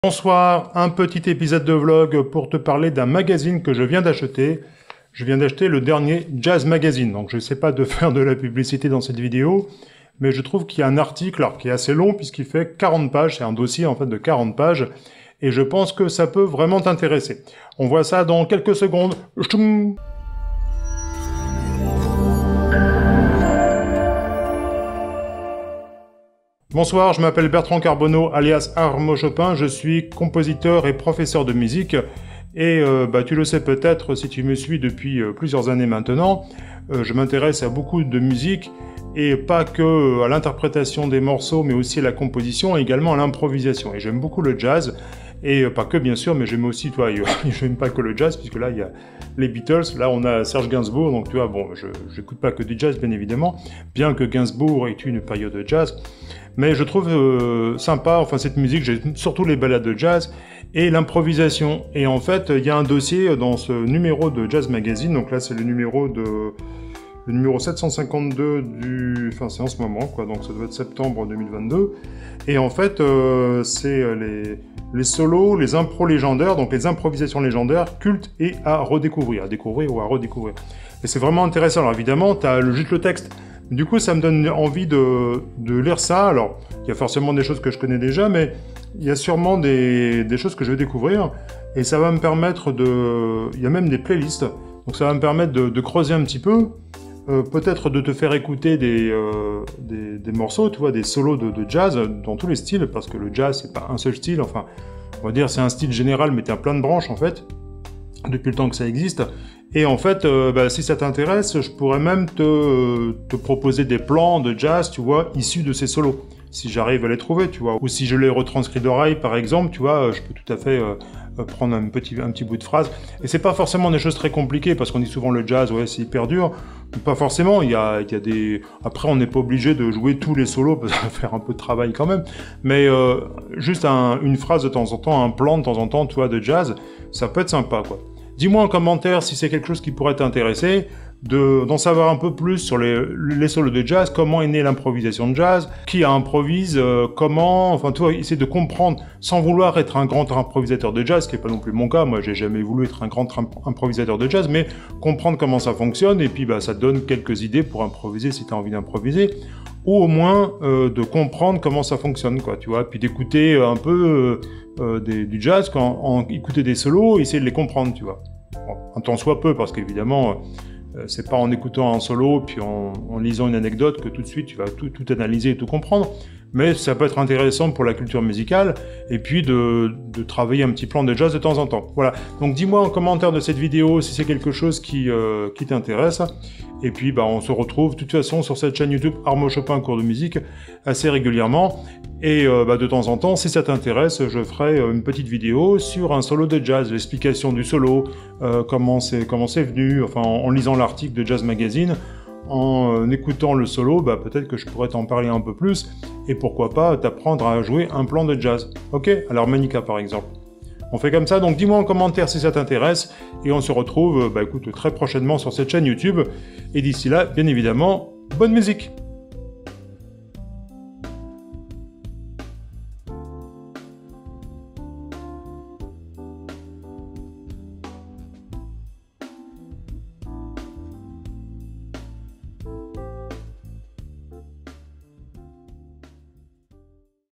Bonsoir, un petit épisode de vlog pour te parler d'un magazine que je viens d'acheter. Je viens d'acheter le dernier Jazz Magazine, donc je ne sais pas de faire de la publicité dans cette vidéo, mais je trouve qu'il y a un article qui est assez long puisqu'il fait 40 pages, c'est un dossier en fait de 40 pages, et je pense que ça peut vraiment t'intéresser. On voit ça dans quelques secondes. Ch'toum. Bonsoir, je m'appelle Bertrand Carbonneau, alias Armo Chopin, je suis compositeur et professeur de musique, et tu le sais peut-être si tu me suis depuis plusieurs années maintenant, je m'intéresse à beaucoup de musique, et pas que à l'interprétation des morceaux, mais aussi à la composition, et également à l'improvisation, et j'aime beaucoup le jazz, et pas que bien sûr, mais j'aime aussi, tu vois, je n'aime pas que le jazz, puisque là il y a les Beatles, là on a Serge Gainsbourg, donc tu vois, bon, je n'écoute pas que du jazz bien évidemment, bien que Gainsbourg ait une période de jazz, mais je trouve sympa, enfin cette musique, j'aime surtout les ballades de jazz et l'improvisation. Et en fait, il y a un dossier dans ce numéro de Jazz Magazine, donc là c'est le numéro 752 du... Enfin c'est en ce moment, quoi, donc ça doit être septembre 2022. Et en fait, c'est les solos, les impros légendaires, donc les improvisations légendaires, cultes et à redécouvrir, à découvrir ou à redécouvrir. Et c'est vraiment intéressant, alors évidemment, tu as juste le texte. Du coup, ça me donne envie de lire ça. Alors, il y a forcément des choses que je connais déjà, mais il y a sûrement des choses que je vais découvrir. Et ça va me permettre de... Il y a même des playlists. Donc ça va me permettre de creuser un petit peu. Peut-être de te faire écouter des morceaux, tu vois, des solos de jazz dans tous les styles. Parce que le jazz, c'est pas un seul style. Enfin, on va dire c'est un style général, mais tu as plein de branches, en fait. Depuis le temps que ça existe. Et en fait, si ça t'intéresse, je pourrais même te proposer des plans de jazz, tu vois, issus de ces solos. Si j'arrive à les trouver, tu vois. Ou si je les retranscris d'oreille, par exemple, tu vois, je peux tout à fait prendre un petit bout de phrase. Et c'est pas forcément des choses très compliquées, parce qu'on dit souvent le jazz, ouais, c'est hyper dur. Pas forcément, il y a des... Après, on n'est pas obligé de jouer tous les solos, parce que ça va faire un peu de travail quand même. Mais juste une phrase de temps en temps, un plan de temps en temps, tu vois, de jazz, ça peut être sympa, quoi. Dis-moi en commentaire si c'est quelque chose qui pourrait t'intéresser, d'en savoir un peu plus sur les solos de jazz, comment est née l'improvisation de jazz, qui improvise, comment, enfin tu vois, essayer de comprendre, sans vouloir être un grand improvisateur de jazz, ce qui n'est pas non plus mon cas, moi j'ai jamais voulu être un grand improvisateur de jazz, mais comprendre comment ça fonctionne, et puis ça te donne quelques idées pour improviser si tu as envie d'improviser, ou au moins de comprendre comment ça fonctionne, quoi, tu vois, puis d'écouter un peu du jazz, écouter des solos, essayer de les comprendre, tu vois. Bon, un tant soit peu, parce qu'évidemment, c'est pas en écoutant un solo, puis en lisant une anecdote que tout de suite tu vas tout analyser et tout comprendre, mais ça peut être intéressant pour la culture musicale, et puis de travailler un petit plan de jazz de temps en temps. Voilà, donc dis-moi en commentaire de cette vidéo si c'est quelque chose qui t'intéresse, et puis on se retrouve de toute façon sur cette chaîne YouTube Armo Chopin cours de musique assez régulièrement, et de temps en temps, si ça t'intéresse, je ferai une petite vidéo sur un solo de jazz, l'explication du solo, comment c'est venu, enfin en lisant l'article de Jazz Magazine, en écoutant le solo, peut-être que je pourrais t'en parler un peu plus, et pourquoi pas t'apprendre à jouer un plan de jazz. Ok, à l'harmonica par exemple. On fait comme ça, donc dis-moi en commentaire si ça t'intéresse, et on se retrouve écoute, très prochainement sur cette chaîne YouTube, et d'ici là, bien évidemment, bonne musique!